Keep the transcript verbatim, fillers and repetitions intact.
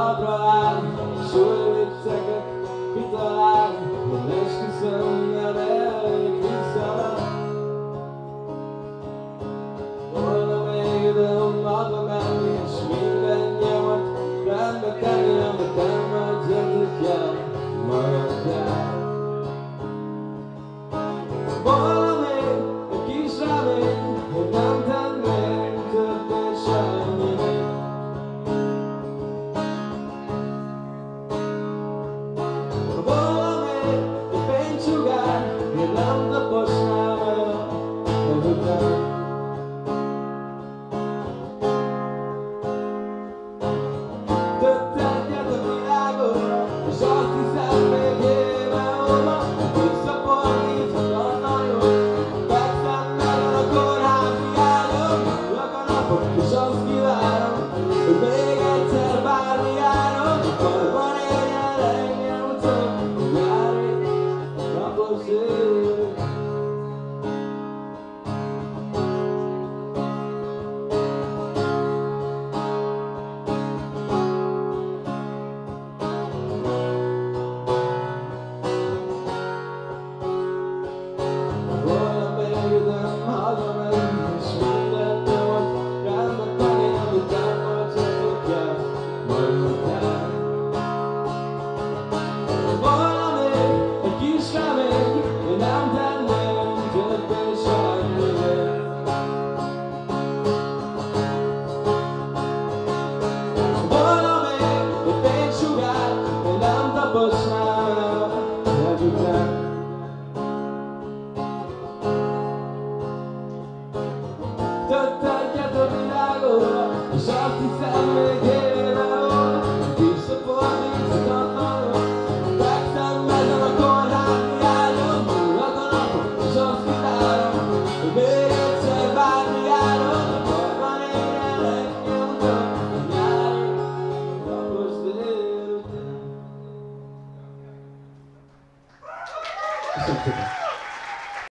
talpra áll, súlyvicceket kitalál, hogy esküszöm, nem elég vissza. Volna még időm maga menni, és mindennyiamat rendbe tenni, amit nem hagyjatok el magadját. Volna még egy kis remény, hogy nem tennénk többé semmit. Volna még egy fénysugár, hogy nem taposnám el magukban. Többet a világon, és azt hiszem még éve óva, visszafordíthat a nagyon. Fekszem meg a kórházi ágon, ülök a napot, és azt kívánom, hogy még egyszer bármi járon, valóban érjen engem utol, hogy jár egy napos év. Volna még időm hazamenni, és mindent nyomot rendbe tenni, amit nem hagyjatok el magunknál. Volna még egy kis remény, hogy nem tenném többé semmit. Volna még egy fénysugár, hogy nem taposnám